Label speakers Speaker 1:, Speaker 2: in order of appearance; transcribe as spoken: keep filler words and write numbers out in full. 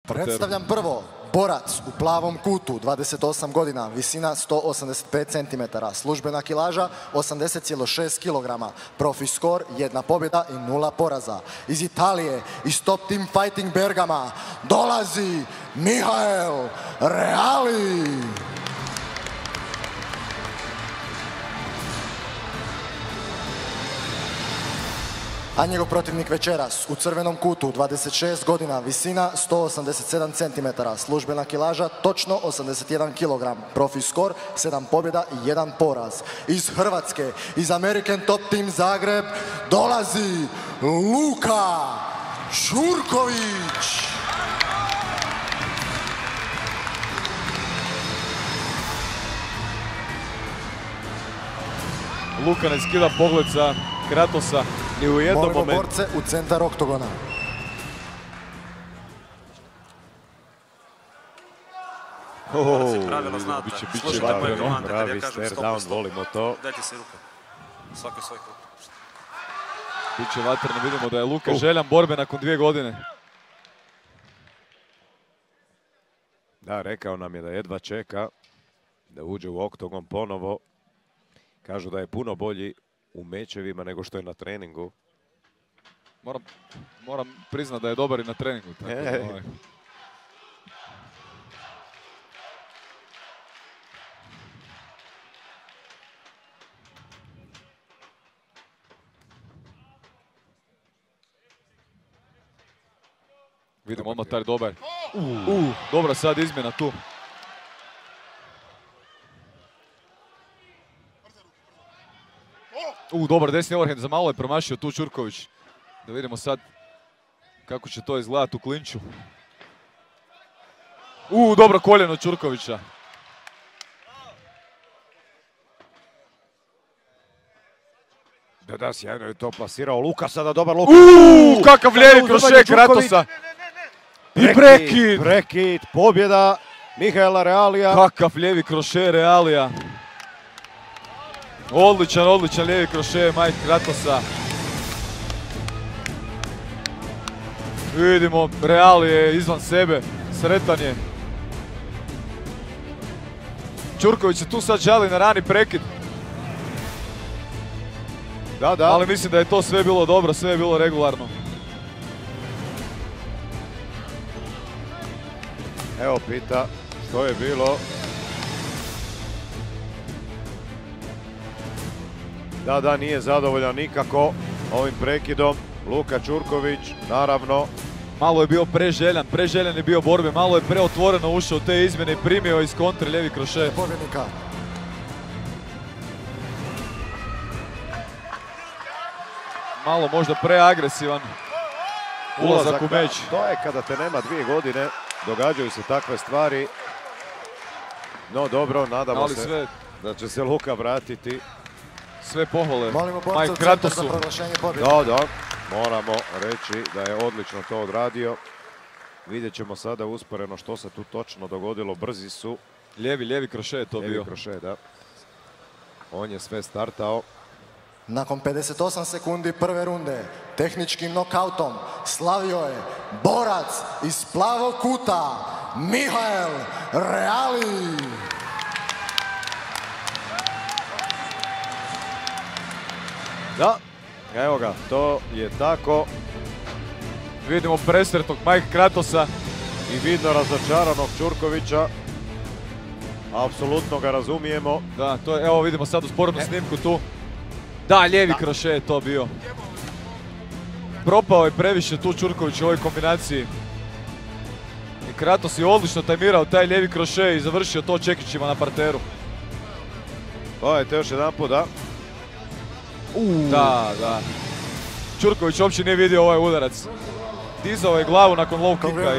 Speaker 1: Predstavljam prvo borac u plavom kutu, dvadeset osam godina, visina sto osamdeset pet centimetara, službena kilaža osamdeset zarez šest kilograma, profi skor jedna pobjeda i nula poraza. Iz Italije, iz Top Team Fighting Bergama, dolazi Mihael Reali. A njegov protivnik večeras u crvenom kutu, dvadeset šest godina, visina sto osamdeset sedam centimetara, službena kilaža točno osamdeset jedan kilogram, profi skor sedam pobjeda i jedan poraz. Iz Hrvatske, iz American Top Team Zagreb, dolazi Luka Ćurković.
Speaker 2: Luka ne skida pogled sa Kratosa ni u jednom
Speaker 1: momentu.
Speaker 2: momentu.
Speaker 1: Molimo borce u centar oktogona.
Speaker 3: Oh, biće,
Speaker 2: biće vatreno.
Speaker 3: Pravi stare down, volimo to.
Speaker 4: Dajte se ruka. Svaki svoj klub.
Speaker 2: Biće vatreno, vidimo da je Luka željan borbe nakon dvije godine.
Speaker 3: Da, rekao nam je da jedva čeka da uđe u oktogon ponovo. Kažu da je puno bolji u mečevima nego što je na treningu.
Speaker 2: Moram, moram priznat da je dobar i na treningu. Tako
Speaker 3: E.
Speaker 2: da, ovaj. Vidimo odmah taj dobar. Uh, uh, dobra sad izmjena tu. U, dobar desni overhand, za malo je promašio tu Ćurković. Da vidimo sad kako će to izgledati u klinču. U, dobro koljeno Ćurkovića.
Speaker 3: Da, da, sjajno je to plasirao Luka, sada dobar Luka.
Speaker 2: Uuu, kakav lijevi kroše Kratosa. I prekid.
Speaker 3: Prekid, pobjeda Mihaela Realija.
Speaker 2: Kakav lijevi kroše Realija. Odličan, odličan lijevi kroše Mike Kratosa. Vidimo, Real je izvan sebe, sretan je. Ćurković se tu sad žali na rani prekid.
Speaker 3: Da, da.
Speaker 2: Ali mislim da je to sve bilo dobro, sve je bilo regularno.
Speaker 3: Evo pita što je bilo. Da, da, nije zadovoljan nikako ovim prekidom. Luka Ćurković, naravno.
Speaker 2: Malo je bio preželjan, preželjan je bio borbe, malo je preotvoreno ušao u te izmjene i primio iz kontre lijevi kroše.
Speaker 1: Pobjednika.
Speaker 2: Malo možda preagresivan ulazak u
Speaker 3: da,
Speaker 2: meč.
Speaker 3: To je kada te nema dvije godine, događaju se takve stvari. No dobro, nadamo
Speaker 2: Ali
Speaker 3: se
Speaker 2: sve,
Speaker 3: da će se Luka vratiti.
Speaker 2: sve pohvale
Speaker 1: Molimo borca u
Speaker 2: Mike
Speaker 1: centar
Speaker 2: Kratosu.
Speaker 1: za proglašenje pobjede.
Speaker 3: Da, da, moramo reći da je odlično to odradio. Vidjet ćemo sada usporeno što se tu točno dogodilo. Brzi su.
Speaker 2: Lijevi, lijevi kroše je to
Speaker 3: Lijevi
Speaker 2: bio.
Speaker 3: kroše, da. On je sve startao.
Speaker 1: Nakon pedeset osam sekundi prve runde, tehničkim nokautom, slavio je borac iz plavog kuta, Mihael Reali.
Speaker 3: Da, evo ga, to je tako.
Speaker 2: Vidimo presretnog Mike Kratosa.
Speaker 3: I vidno razočaranog Ćurkovića. Apsolutno ga razumijemo.
Speaker 2: Da, to je, evo vidimo sad u spornu snimku tu. Da, lijevi kroše je to bio. Propao je previše tu Ćurković u ovoj kombinaciji. I Kratos je odlično tajmirao taj lijevi kroše i završio to čekićima na parteru.
Speaker 3: Gledajte još jedan put, da.
Speaker 2: Da, da. Ćurković uopće nije vidio ovaj udarac. Dizao je glavu nakon low kicka.